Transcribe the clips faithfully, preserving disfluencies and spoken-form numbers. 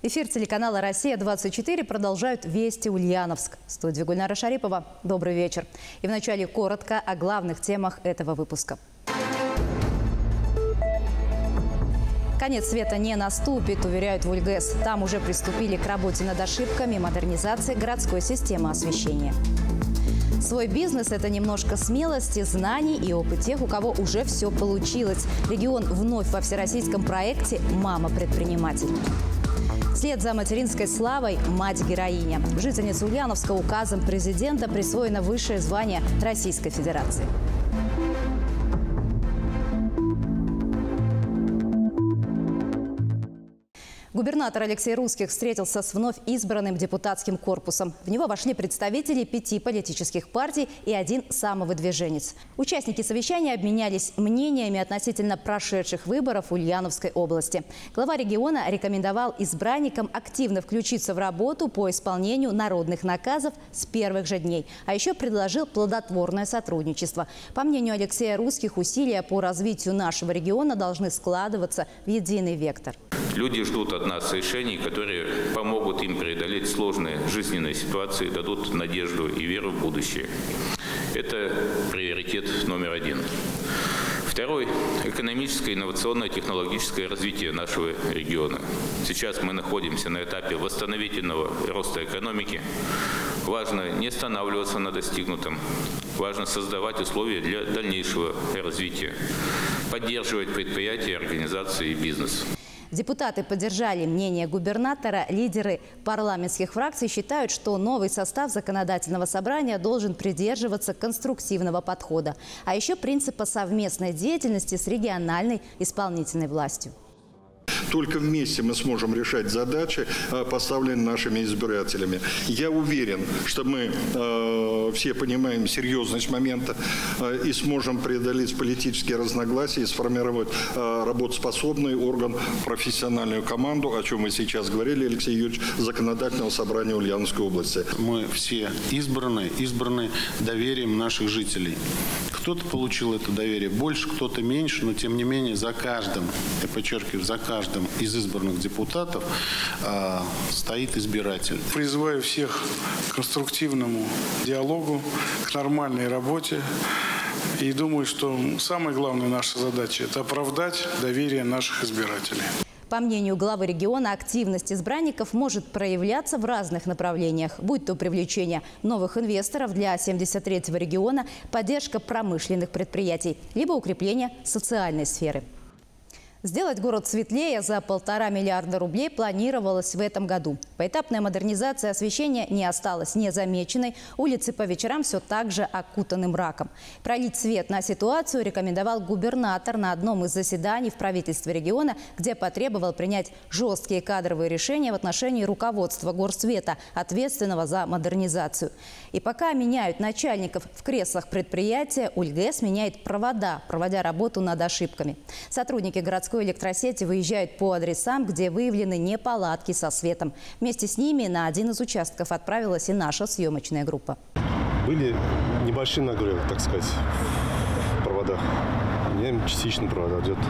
Эфир телеканала «Россия двадцать четыре» продолжают «Вести Ульяновск». В студии Гульнара Шарипова. Добрый вечер. И вначале коротко о главных темах этого выпуска. Конец света не наступит, уверяют в УльГЭС. Там уже приступили к работе над ошибками модернизации городской системы освещения. Свой бизнес – это немножко смелости, знаний и опыт тех, у кого уже все получилось. Регион вновь во всероссийском проекте «Мама-предприниматель». Вслед за материнской славой мать-героиня. Жительнице Ульяновска указом президента присвоено высшее звание Российской Федерации. Губернатор Алексей Русских встретился с вновь избранным депутатским корпусом. В него вошли представители пяти политических партий и один самовыдвиженец. Участники совещания обменялись мнениями относительно прошедших выборов в Ульяновской области. Глава региона рекомендовал избранникам активно включиться в работу по исполнению народных наказов с первых же дней. А еще предложил плодотворное сотрудничество. По мнению Алексея Русских, усилия по развитию нашего региона должны складываться в единый вектор. Люди ждут от нас решений, которые помогут им преодолеть сложные жизненные ситуации, дадут надежду и веру в будущее. Это приоритет номер один. Второй – экономическое, инновационное, технологическое развитие нашего региона. Сейчас мы находимся на этапе восстановительного роста экономики. Важно не останавливаться на достигнутом. Важно создавать условия для дальнейшего развития, поддерживать предприятия, организации и бизнес. Депутаты поддержали мнение губернатора. Лидеры парламентских фракций считают, что новый состав законодательного собрания должен придерживаться конструктивного подхода, а еще принципа совместной деятельности с региональной исполнительной властью. Только вместе мы сможем решать задачи, поставленные нашими избирателями. Я уверен, что мы э, все понимаем серьезность момента э, и сможем преодолеть политические разногласия и сформировать э, работоспособный орган, профессиональную команду, о чем мы сейчас говорили, Алексей Юрьевич, законодательного собрания Ульяновской области. Мы все избраны, избраны доверием наших жителей. Кто-то получил это доверие больше, кто-то меньше, но тем не менее за каждым, я подчеркиваю, за каждым из избранных депутатов э, стоит избиратель. Призываю всех к конструктивному диалогу, к нормальной работе. И думаю, что самая главная наша задача – это оправдать доверие наших избирателей. По мнению главы региона, активность избранников может проявляться в разных направлениях, будь то привлечение новых инвесторов для семьдесят третьего региона, поддержка промышленных предприятий, либо укрепление социальной сферы. Сделать город светлее за полтора миллиарда рублей планировалось в этом году. Поэтапная модернизация освещения не осталась незамеченной. Улицы по вечерам все так же окутаны мраком. Пролить свет на ситуацию рекомендовал губернатор на одном из заседаний в правительстве региона, где потребовал принять жесткие кадровые решения в отношении руководства Горсвета, ответственного за модернизацию. И пока меняют начальников в креслах предприятия, УльГЭС меняет провода, проводя работу над ошибками. Сотрудники городской электросети выезжают по адресам, где выявлены неполадки со светом. Вместе с ними на один из участков отправилась и наша съемочная группа. Были небольшие нагревы, так сказать, в проводах. Меняем частично провода. Идет.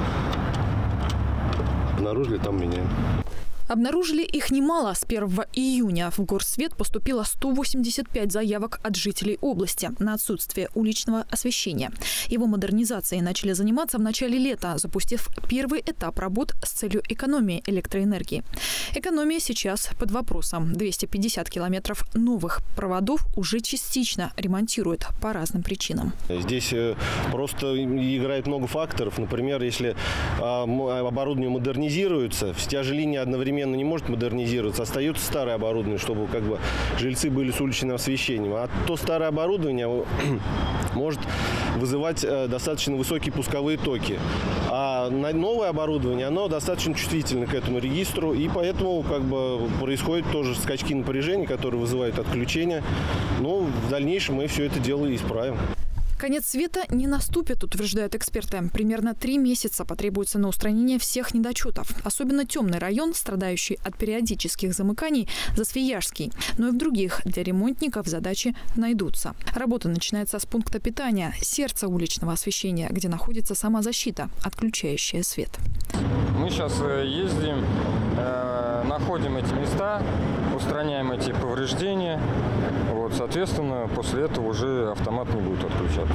Обнаружили, там меняем. Обнаружили их немало. С первого июня в Горсвет поступило сто восемьдесят пять заявок от жителей области на отсутствие уличного освещения. Его модернизацией начали заниматься в начале лета, запустив первый этап работ с целью экономии электроэнергии. Экономия сейчас под вопросом. двести пятьдесят километров новых проводов уже частично ремонтируют по разным причинам. Здесь просто играет много факторов. Например, если оборудование модернизируется, вся же линия одновременно не может модернизироваться, остается старое оборудование, чтобы как бы жильцы были с уличным освещением. А то старое оборудование может вызывать достаточно высокие пусковые токи. А новое оборудование, оно достаточно чувствительно к этому регистру, и поэтому как бы происходят тоже скачки напряжения, которые вызывают отключение. Но в дальнейшем мы все это дело исправим. Конец света не наступит, утверждают эксперты. Примерно три месяца потребуется на устранение всех недочетов. Особенно темный район, страдающий от периодических замыканий, Засвияжский. Но и в других для ремонтников задачи найдутся. Работа начинается с пункта питания, сердца уличного освещения, где находится самозащита, отключающая свет. Мы сейчас ездим, находим эти места, устраняем эти повреждения. Вот, соответственно, после этого уже автомат не будет отключаться.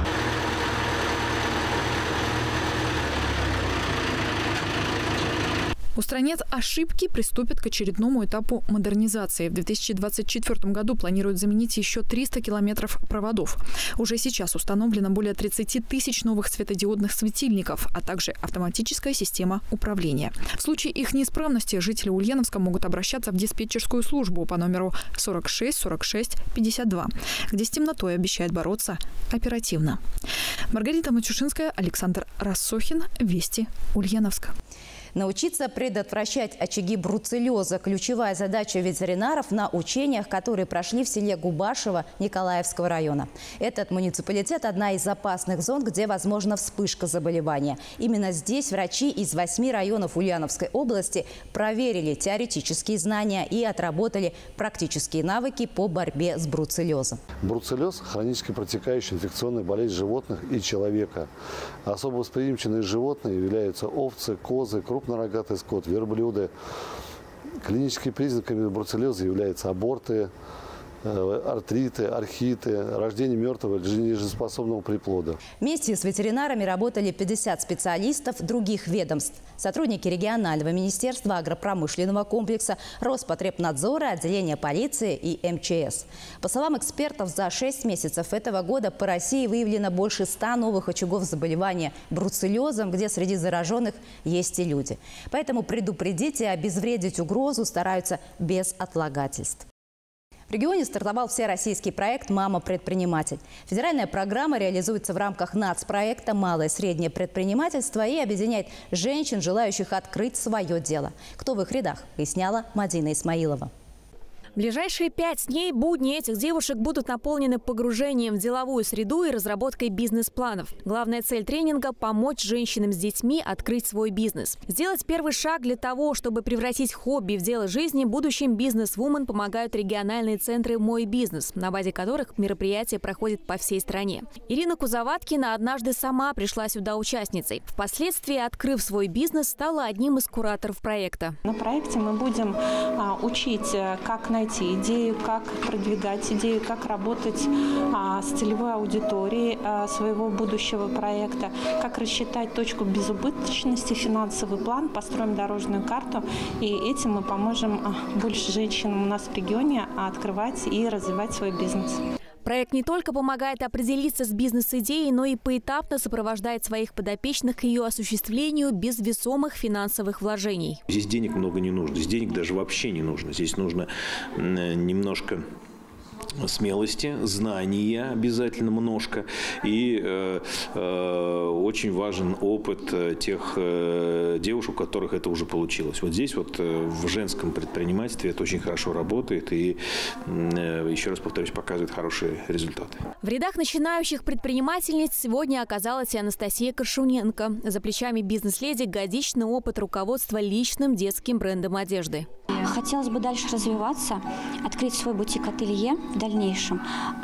Устранят ошибки, приступят к очередному этапу модернизации. В две тысячи двадцать четвёртом году планируют заменить еще триста километров проводов. Уже сейчас установлено более тридцати тысяч новых светодиодных светильников, а также автоматическая система управления. В случае их неисправности жители Ульяновска могут обращаться в диспетчерскую службу по номеру сорок шесть сорок шесть пятьдесят два, где с темнотой обещают бороться оперативно. Маргарита Матюшинская, Александр Рассохин. Вести, Ульяновск. Научиться предотвращать очаги бруцеллеза – ключевая задача ветеринаров на учениях, которые прошли в селе Губашево Николаевского района. Этот муниципалитет – одна из опасных зон, где возможна вспышка заболевания. Именно здесь врачи из восьми районов Ульяновской области проверили теоретические знания и отработали практические навыки по борьбе с бруцеллезом. Бруцеллез – хронически протекающая инфекционная болезнь животных и человека. Особо восприимчивые животные являются овцы, козы, крупнорогатый скот, верблюды. Клиническими признаками бруцеллеза являются аборты, артриты, архиты, рождение мертвого жизнеспособного приплода. Вместе с ветеринарами работали пятьдесят специалистов других ведомств. Сотрудники регионального министерства агропромышленного комплекса, Роспотребнадзора, отделения полиции и эм че эс. По словам экспертов, за шесть месяцев этого года по России выявлено больше ста новых очагов заболевания бруцеллезом, где среди зараженных есть и люди. Поэтому предупредить и обезвредить угрозу стараются без отлагательств. В регионе стартовал всероссийский проект «Мама-предприниматель». Федеральная программа реализуется в рамках нацпроекта «Малое и среднее предпринимательство» и объединяет женщин, желающих открыть свое дело. Кто в их рядах, выясняла Мадина Исмаилова. В ближайшие пять дней будни этих девушек будут наполнены погружением в деловую среду и разработкой бизнес-планов. Главная цель тренинга – помочь женщинам с детьми открыть свой бизнес. Сделать первый шаг для того, чтобы превратить хобби в дело жизни, будущим бизнес-вумен помогают региональные центры «Мой бизнес», на базе которых мероприятия проходят по всей стране. Ирина Кузоваткина однажды сама пришла сюда участницей. Впоследствии, открыв свой бизнес, стала одним из кураторов проекта. На проекте мы будем а, учить, как найти найти идею, как продвигать идею, как работать а, с целевой аудиторией а, своего будущего проекта, как рассчитать точку безубыточности, финансовый план, построим дорожную карту. И этим мы поможем а, больше женщинам у нас в регионе а, открывать и развивать свой бизнес. Проект не только помогает определиться с бизнес-идеей, но и поэтапно сопровождает своих подопечных к ее осуществлению без весомых финансовых вложений. Здесь денег много не нужно, здесь денег даже вообще не нужно. Здесь нужно немножко смелости, знания обязательно множко и э, э, очень важен опыт тех э, девушек, у которых это уже получилось. Вот здесь вот э, в женском предпринимательстве это очень хорошо работает и, э, еще раз повторюсь, показывает хорошие результаты. В рядах начинающих предпринимательниц сегодня оказалась и Анастасия Коршуненко. За плечами бизнес-леди годичный опыт руководства личным детским брендом одежды. Хотелось бы дальше развиваться, открыть свой бутик-ателье в дальнейшем,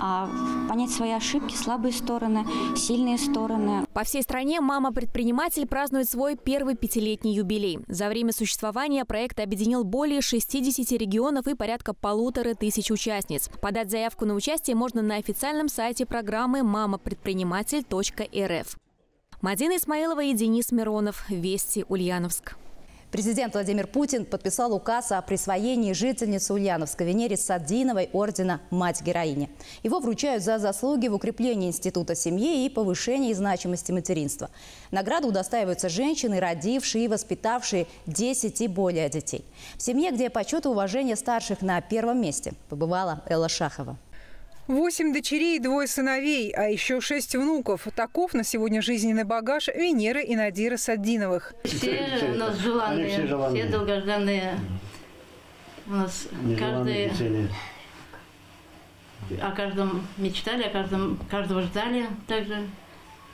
понять свои ошибки, слабые стороны, сильные стороны. По всей стране «Мама-предприниматель» празднует свой первый пятилетний юбилей. За время существования проект объединил более шестидесяти регионов и порядка полутора тысяч участниц. Подать заявку на участие можно на официальном сайте программы мама предприниматель точка эр эф. Мадина Исмаилова и Денис Миронов. Вести, Ульяновск. Президент Владимир Путин подписал указ о присвоении жительнице Ульяновска Венере Саддиновой ордена «Мать-героиня». Его вручают за заслуги в укреплении института семьи и повышении значимости материнства. Награду удостаиваются женщины, родившие и воспитавшие десять и более детей. В семье, где почет и уважение старших на первом месте, побывала Элла Шахова. Восемь дочерей и двое сыновей, а еще шесть внуков. Таков на сегодня жизненный багаж Венеры и Надиры Саддиновых. Все у нас желанные, все, желанные. все долгожданные. У нас каждый о каждом мечтали, о каждом, каждого ждали также.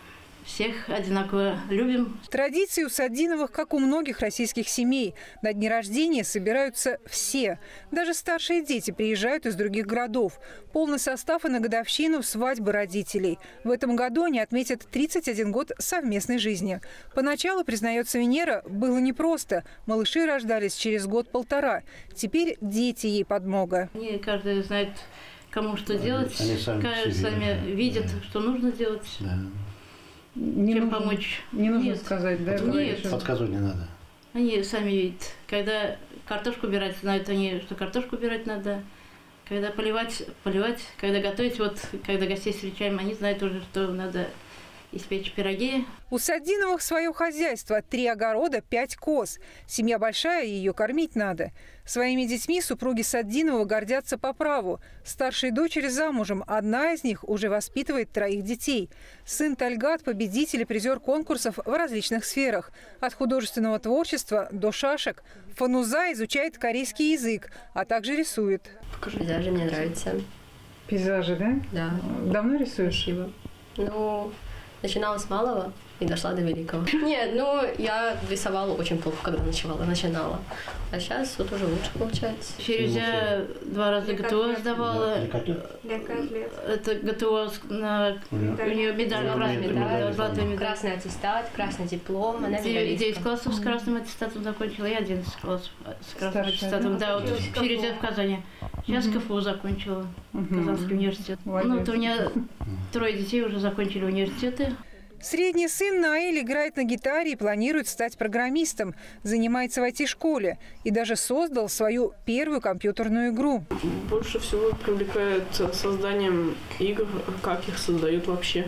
всех одинаково любим. Традиции у Садиновых, как у многих российских семей. На дни рождения собираются все. Даже старшие дети приезжают из других городов. Полный состав и на годовщину свадьбы родителей. В этом году они отметят тридцать один год совместной жизни. Поначалу, признается Венера, было непросто. Малыши рождались через год-полтора. Теперь дети ей подмога. Не каждый знает, кому что делать. Они сами, каждый сами видят, да. что нужно делать. Да. Не Чем нужно, помочь? Не нужно Нет. сказать, да? Нет. Подсказывать не надо. Они сами видят. Когда картошку убирать, знают они, что картошку убирать надо. Когда поливать, поливать. Когда готовить, вот, когда гостей встречаем, они знают уже, что надо испечь пироги. У Садиновых свое хозяйство. Три огорода, пять коз. Семья большая, ее кормить надо. Своими детьми супруги Садинова гордятся по праву. Старшей дочери замужем. Одна из них уже воспитывает троих детей. Сын Тальгат – победитель и призер конкурсов в различных сферах. От художественного творчества до шашек. Фануза изучает корейский язык, а также рисует. Пейзажи мне нравятся. Пейзажи, да? Да. Давно рисуешь? Спасибо. Ну, начинала с малого и дошла до великого. Нет, ну, я рисовала очень плохо, когда начинала. начинала. А сейчас вот уже лучше получается. Через я два раза ГТО сдавала. Это ГТО на... У нее медаль красная. Золотой медаль. Красный аттестат, красный диплом. Она девять классов с красным аттестатом закончила, и одиннадцать классов с красным аттестатом. Да, вот через я в Казани. Сейчас КФУ закончила. Казанский университет. Ну, вот у меня трое детей уже закончили университеты. Средний сын Наэль играет на гитаре и планирует стать программистом. Занимается в ай ти-школе и даже создал свою первую компьютерную игру. Больше всего привлекает созданием игр, как их создают вообще.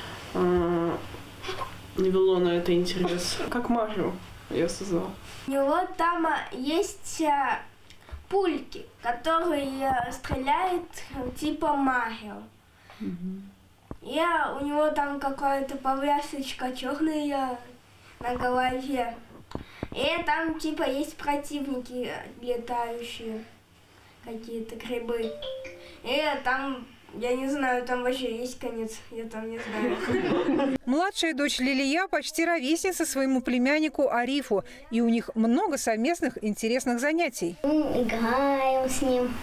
Не вело на это интерес. Как Марио я создала. У него там есть пульки, которые стреляют типа Марио. И у него там какая-то повязочка черная на голове. И там типа есть противники летающие, какие-то грибы. И там, я не знаю, там вообще есть конец, я там не знаю. Младшая дочь Лилия почти ровесница своему племяннику Арифу. И у них много совместных интересных занятий. Играем с ним.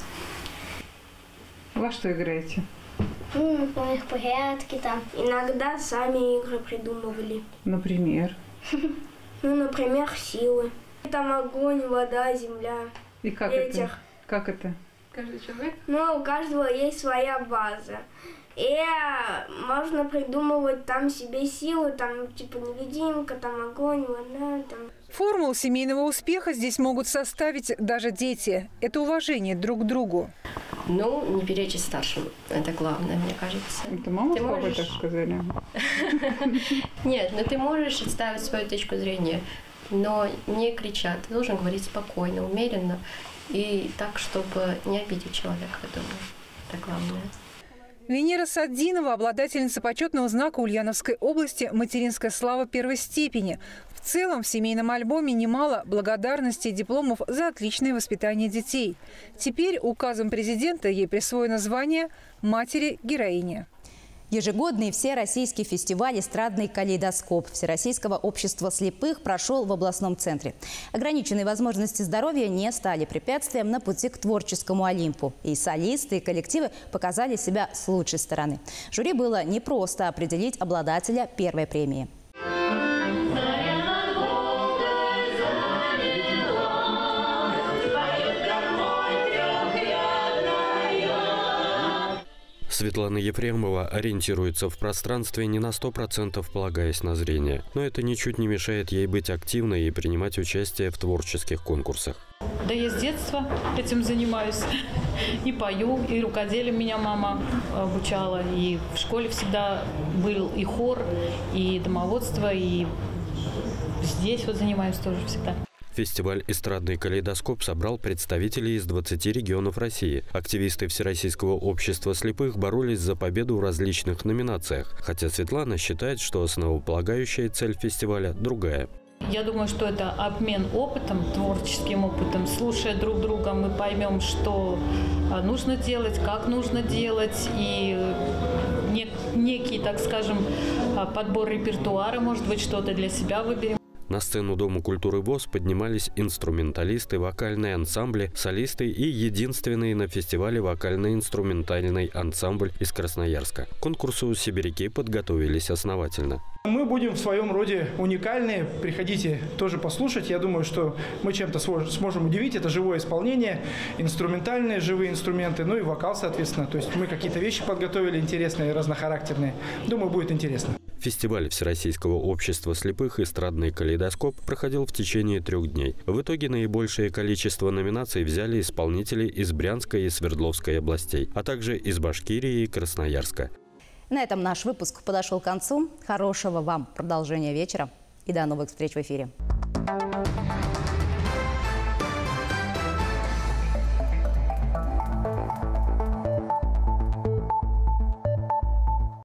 Во что играете? Ну, например, порядки там. Иногда сами игры придумывали. Например? Ну, например, силы. Там огонь, вода, земля, И как ветер. это? Как это? Каждый человек? Ну, у каждого есть своя база. И можно придумывать там себе силы, там типа невидимка, там огонь, вода, там. Формулу семейного успеха здесь могут составить даже дети. Это уважение друг к другу. Ну, не перечить старшим. Это главное, мне кажется. Это мама ты с папой можешь... так сказали? Нет, но ты можешь отставить свою точку зрения, но не кричать. Ты должен говорить спокойно, умеренно и так, чтобы не обидеть человека, я думаю. Это главное. Венера Садинова – обладательница почетного знака Ульяновской области «Материнская слава первой степени». В целом в семейном альбоме немало благодарностей и дипломов за отличное воспитание детей. Теперь указом президента ей присвоено звание матери-героини. Ежегодный всероссийский фестиваль «Эстрадный калейдоскоп» Всероссийского общества слепых прошел в областном центре. Ограниченные возможности здоровья не стали препятствием на пути к творческому Олимпу. И солисты, и коллективы показали себя с лучшей стороны. Жюри было непросто определить обладателя первой премии. Светлана Ефремова ориентируется в пространстве не на сто процентов, полагаясь на зрение. Но это ничуть не мешает ей быть активной и принимать участие в творческих конкурсах. Да я с детства этим занимаюсь. И пою, и рукоделием меня мама обучала. И в школе всегда был и хор, и домоводство, и здесь вот занимаюсь тоже всегда. Фестиваль «Эстрадный калейдоскоп» собрал представителей из двадцати регионов России. Активисты Всероссийского общества слепых боролись за победу в различных номинациях. Хотя Светлана считает, что основополагающая цель фестиваля другая. Я думаю, что это обмен опытом, творческим опытом. Слушая друг друга, мы поймем, что нужно делать, как нужно делать. И нек, некий, так скажем, подбор репертуара, может быть, что-то для себя выберем. На сцену Дома культуры ВОС поднимались инструменталисты, вокальные ансамбли, солисты и единственный на фестивале вокально-инструментальный ансамбль из Красноярска. К конкурсу сибиряки подготовились основательно. Мы будем в своем роде уникальны. Приходите тоже послушать. Я думаю, что мы чем-то сможем удивить. Это живое исполнение, инструментальные живые инструменты, ну и вокал, соответственно. То есть мы какие-то вещи подготовили интересные, разнохарактерные. Думаю, будет интересно. Фестиваль Всероссийского общества слепых «Эстрадный калейдоскоп» проходил в течение трех дней. В итоге наибольшее количество номинаций взяли исполнители из Брянской и Свердловской областей, а также из Башкирии и Красноярска. На этом наш выпуск подошел к концу. Хорошего вам продолжения вечера и до новых встреч в эфире.